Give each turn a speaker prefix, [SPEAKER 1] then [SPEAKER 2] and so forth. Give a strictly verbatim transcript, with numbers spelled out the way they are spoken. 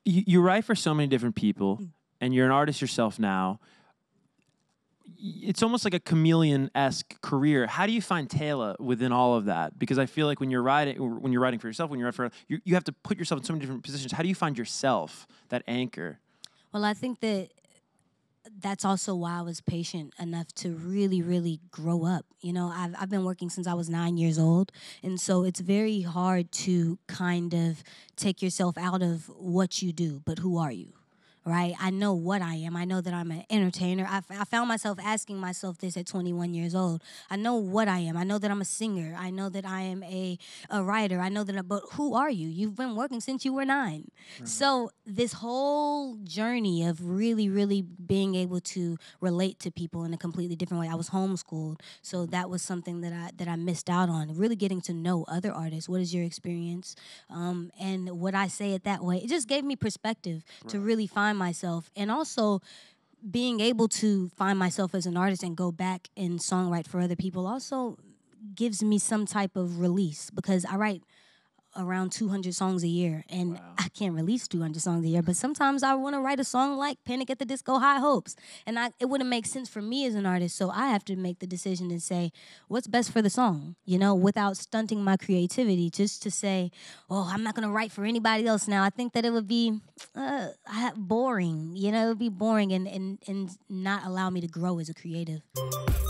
[SPEAKER 1] you, you write for so many different people, mm. and you're an artist yourself now. It's almost like a chameleon-esque career. How do you find Tayla within all of that? Because I feel like when you're writing, when you're writing for yourself, when you're writing for, you, you have to put yourself in so many different positions. How do you find yourself, that anchor?
[SPEAKER 2] Well, I think that that's also why I was patient enough to really, really grow up. You know, I've, I've been working since I was nine years old. And so it's very hard to kind of take yourself out of what you do, but who are you? Right? I know what I am. I know that I'm an entertainer. I, I found myself asking myself this at twenty-one years old. I know what I am. I know that I'm a singer. I know that I am a, a writer. I know that, I, but who are you? You've been working since you were nine. Right. So this whole journey of really, really being able to relate to people in a completely different way. I was homeschooled, so that was something that I that I missed out on. Really getting to know other artists. What is your experience? Um, and would I say it that way? It just gave me perspective right. to really find myself, and also being able to find myself as an artist and go back and songwrite for other people also gives me some type of release, because I write around two hundred songs a year, and wow. I can't release two hundred songs a year, but sometimes I want to write a song like Panic at the Disco, High Hopes, and I, it wouldn't make sense for me as an artist, so I have to make the decision and say, what's best for the song, you know, without stunting my creativity, just to say, oh, I'm not going to write for anybody else now. I think that it would be uh, boring, you know, it would be boring and, and, and not allow me to grow as a creative.